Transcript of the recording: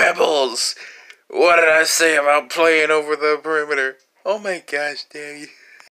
Pebbles! What did I say about playing over the perimeter? Oh my gosh, damn you.